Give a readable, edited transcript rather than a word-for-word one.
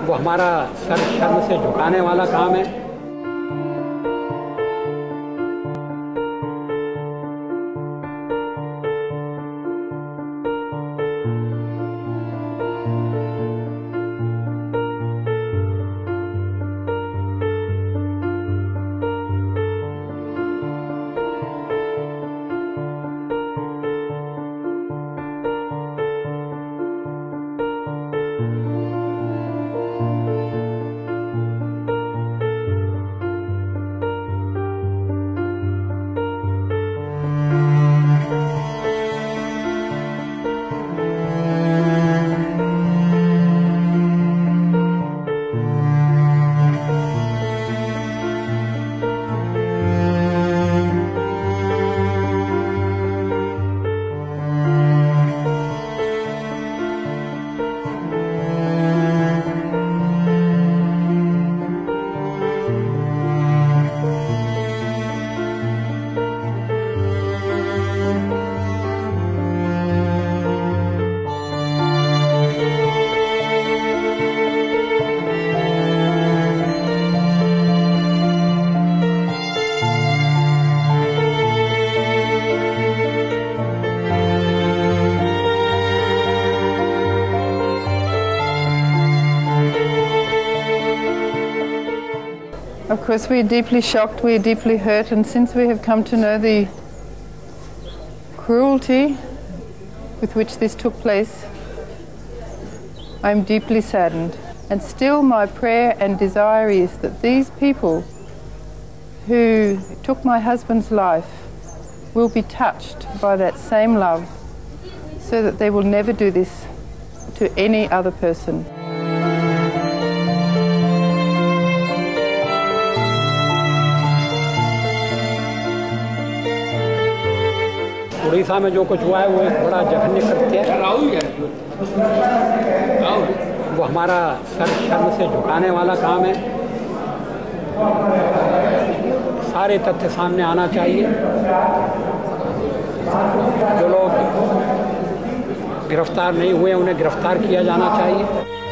वो हमारा सर शर्म से झुकाने वाला काम है। Of course, we are deeply shocked, we are deeply hurt, and since we have come to know the cruelty with which this took place, I am deeply saddened. And still my prayer and desire is that these people who took my husband's life will be touched by that same love, so that they will never do this to any other person. Orissa में जो कुछ हुआ है वो एक बड़ा जघन्य कृत्य है। वो हमारा सर शर्म से झुकाने वाला काम है। सारे तथ्य सामने आना चाहिए। जो लोग गिरफ्तार नहीं हुए उन्हें गिरफ्तार किया जाना चाहिए।